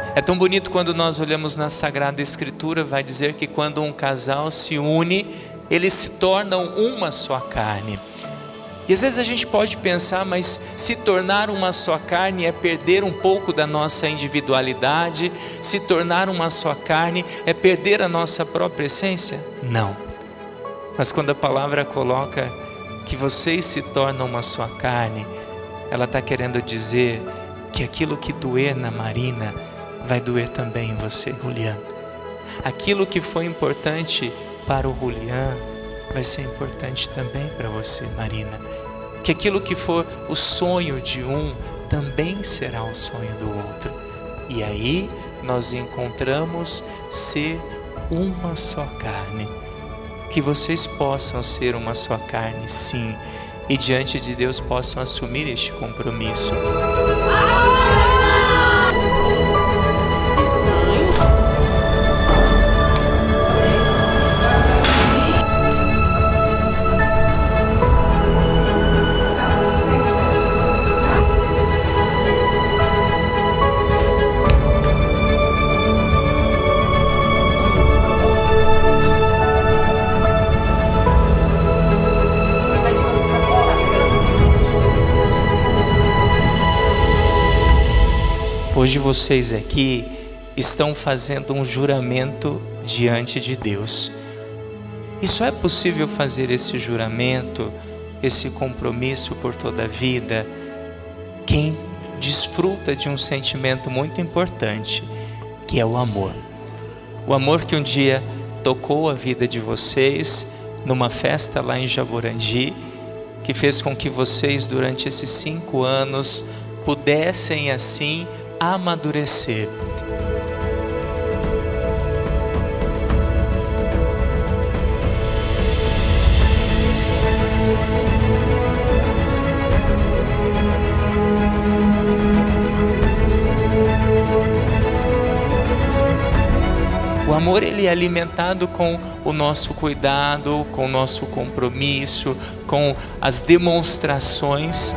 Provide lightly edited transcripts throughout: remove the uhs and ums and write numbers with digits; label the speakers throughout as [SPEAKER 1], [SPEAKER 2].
[SPEAKER 1] É tão bonito quando nós olhamos na Sagrada Escritura, vai dizer que quando um casal se une, eles se tornam uma só carne. E às vezes a gente pode pensar, mas se tornar uma só carne é perder um pouco da nossa individualidade? Se tornar uma só carne é perder a nossa própria essência? Não. Mas quando a palavra coloca que vocês se tornam uma só carne, ela está querendo dizer que aquilo que doer na Marina vai doer também em você, Julián. Aquilo que foi importante para o Julián vai ser importante também para você, Marina. Que aquilo que for o sonho de um também será o sonho do outro. E aí nós encontramos ser uma só carne. Que vocês possam ser uma só carne, sim, e diante de Deus possam assumir este compromisso. Hoje vocês aqui estão fazendo um juramento diante de Deus. E só é possível fazer esse juramento, esse compromisso por toda a vida, quem desfruta de um sentimento muito importante, que é o amor. O amor que um dia tocou a vida de vocês numa festa lá em Jaborandi, que fez com que vocês durante esses 5 anos pudessem assim amadurecer. O amor, ele é alimentado com o nosso cuidado, com o nosso compromisso, com as demonstrações.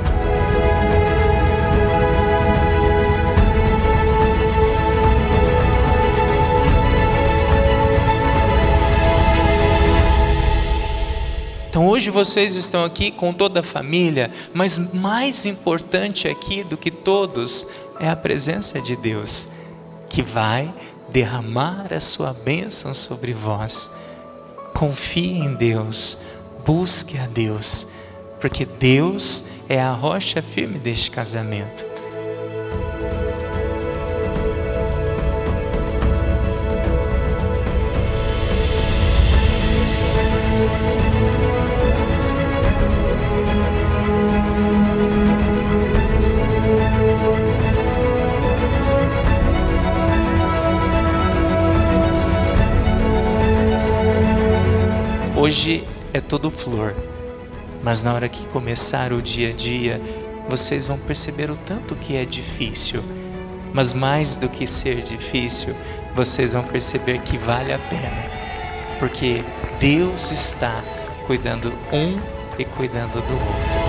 [SPEAKER 1] Então hoje vocês estão aqui com toda a família, mas mais importante aqui do que todos é a presença de Deus, que vai derramar a sua bênção sobre vós. Confie em Deus, busque a Deus, porque Deus é a rocha firme deste casamento. Hoje é tudo flor, mas na hora que começar o dia a dia, vocês vão perceber o tanto que é difícil. Mas mais do que ser difícil, vocês vão perceber que vale a pena, porque Deus está cuidando um e cuidando do outro.